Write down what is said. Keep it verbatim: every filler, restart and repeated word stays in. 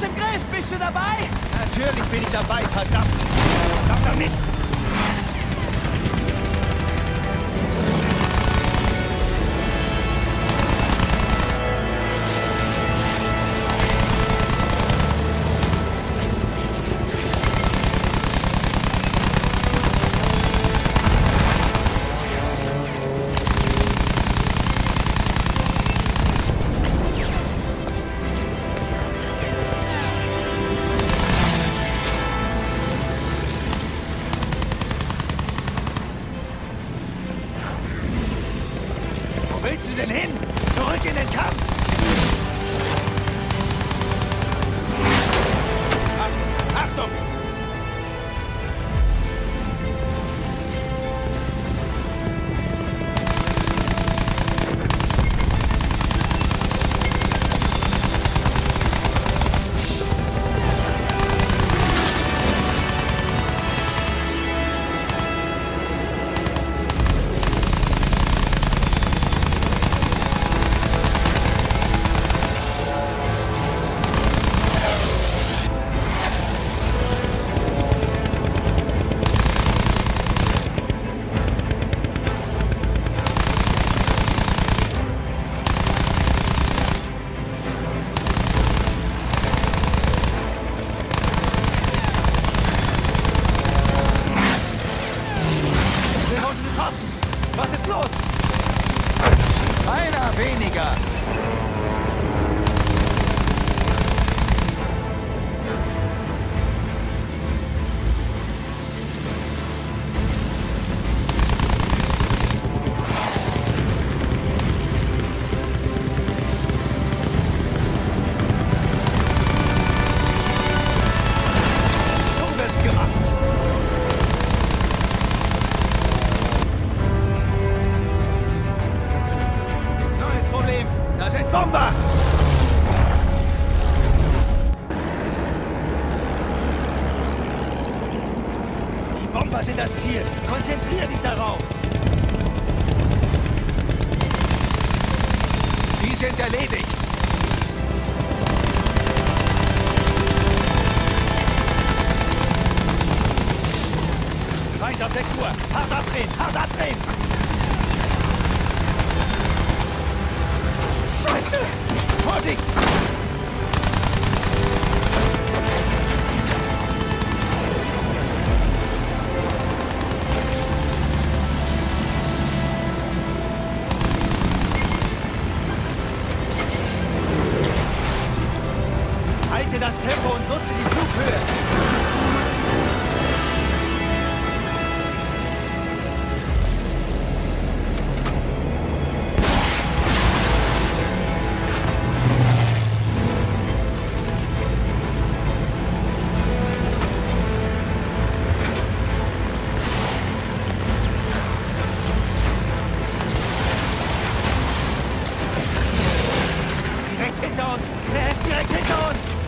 im Griff. Bist du dabei? Natürlich bin ich dabei, verdammt. Verdammter Mist. Wo willst du denn hin? Zurück in den Kampf! Achtung! Achtung! Was ist los? Einer weniger. So wird's gemacht. Da sind Bomber! Die Bomber sind das Ziel. Konzentrier dich darauf. Die sind erledigt. Feind auf sechs Uhr. Hart abdrehen, hart abdrehen. Scheiße! Vorsicht! Halte das Tempo und nutze die Flughöhe. Hinter uns! Er ist direkt hinter uns!